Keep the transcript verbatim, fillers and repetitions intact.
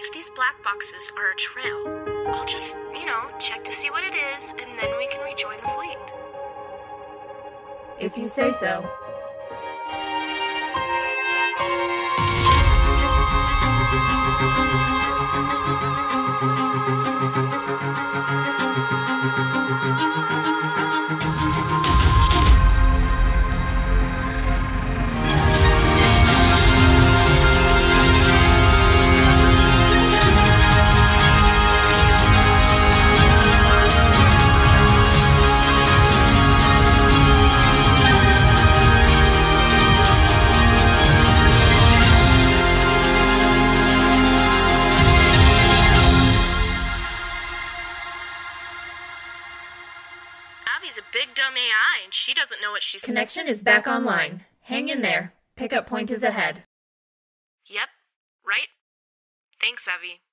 if these black boxes are a trail, I'll just, you know, check to see what it is, and then we can rejoin the fleet. If you say so. Abby's a big dumb A I, and she doesn't know what she's... Connection is back online. Hang in there. Pickup point is ahead. Yep, right? Thanks, Abby.